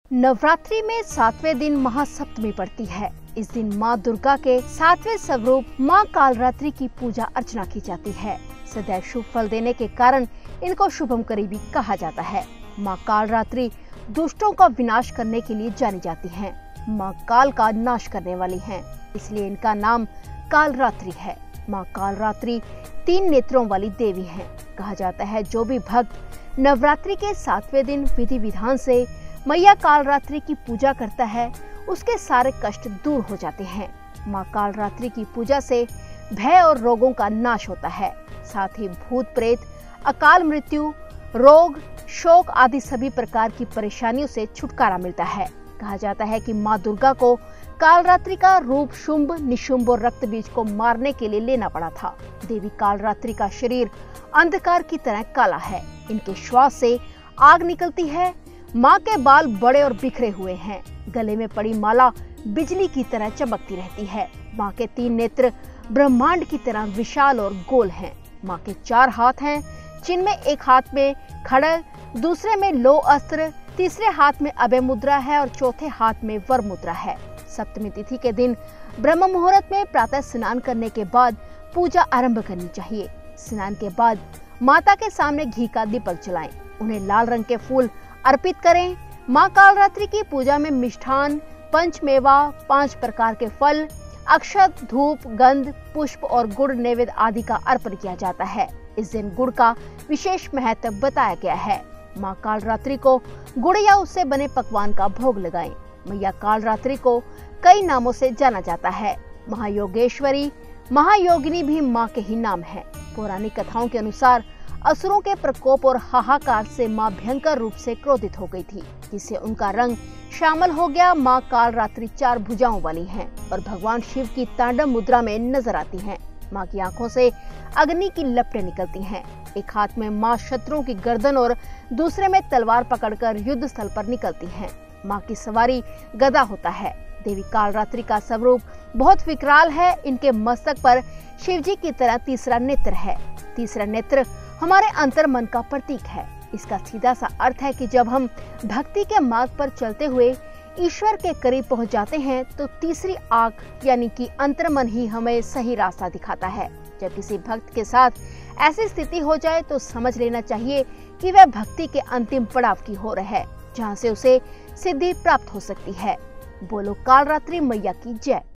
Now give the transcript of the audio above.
नवरात्रि में 7वें दिन महासप्तमी पड़ती है। इस दिन माँ दुर्गा के 7वें स्वरूप माँ कालरात्रि की पूजा अर्चना की जाती है। सदैव शुभ फल देने के कारण इनको शुभम करीबी कहा जाता है। माँ कालरात्रि दुष्टों का विनाश करने के लिए जानी जाती हैं। माँ काल का नाश करने वाली हैं, इसलिए इनका नाम कालरात्रि है। माँ कालरात्रि 3 नेत्रों वाली देवी हैं। कहा जाता है जो भी भक्त नवरात्रि के 7वें दिन विधि विधान से मैया कालरात्रि की पूजा करता है, उसके सारे कष्ट दूर हो जाते हैं। माँ कालरात्रि की पूजा से भय और रोगों का नाश होता है। साथ ही भूत प्रेत, अकाल मृत्यु, रोग, शोक आदि सभी प्रकार की परेशानियों से छुटकारा मिलता है। कहा जाता है कि माँ दुर्गा को कालरात्रि का रूप शुंभ, निशुंभ और रक्त बीज को मारने के लिए लेना पड़ा था। देवी कालरात्रि का शरीर अंधकार की तरह काला है। इनके श्वास से आग निकलती है। माँ के बाल बड़े और बिखरे हुए हैं। गले में पड़ी माला बिजली की तरह चमकती रहती है। माँ के 3 नेत्र ब्रह्मांड की तरह विशाल और गोल हैं। माँ के 4 हाथ हैं, जिनमें एक हाथ में खड्ग, दूसरे में लो अस्त्र, तीसरे हाथ में अभय मुद्रा है और चौथे हाथ में वर मुद्रा है। सप्तमी तिथि के दिन ब्रह्म मुहूर्त में प्रातः स्नान करने के बाद पूजा आरंभ करनी चाहिए। स्नान के बाद माता के सामने घी का दीपक जलाएं, उन्हें लाल रंग के फूल अर्पित करें। माँ कालरात्रि की पूजा में मिष्ठान, पंचमेवा, 5 प्रकार के फल, अक्षत, धूप, गंध, पुष्प और गुड़ नैवेद्य आदि का अर्पण किया जाता है। इस दिन गुड़ का विशेष महत्व बताया गया है। माँ कालरात्रि को गुड़ या उससे बने पकवान का भोग लगाएं। मैया कालरात्रि को कई नामों से जाना जाता है। महायोगेश्वरी, महायोगिनी भी माँ के ही नाम है। पौराणिक कथाओं के अनुसार असुरों के प्रकोप और हाहाकार से माँ भयंकर रूप से क्रोधित हो गई थी, जिससे उनका रंग श्यामल हो गया। माँ कालरात्रि 4 भुजाओं वाली हैं और भगवान शिव की तांडव मुद्रा में नजर आती हैं। माँ की आंखों से अग्नि की लपटें निकलती हैं। एक हाथ में माँ शत्रुओं की गर्दन और दूसरे में तलवार पकड़कर युद्ध स्थल पर निकलती हैं। माँ की सवारी गदा होता है। देवी कालरात्रि का स्वरूप बहुत विकराल है। इनके मस्तक पर शिवजी की तरह तीसरा नेत्र है। तीसरा नेत्र हमारे अंतर मन का प्रतीक है। इसका सीधा सा अर्थ है कि जब हम भक्ति के मार्ग पर चलते हुए ईश्वर के करीब पहुंच जाते हैं तो तीसरी आंख यानी कि अंतर मन ही हमें सही रास्ता दिखाता है। जब किसी भक्त के साथ ऐसी स्थिति हो जाए तो समझ लेना चाहिए कि वह भक्ति के अंतिम पड़ाव की ओर है, जहां से उसे सिद्धि प्राप्त हो सकती है। बोलो कालरात्रि मैया की जय।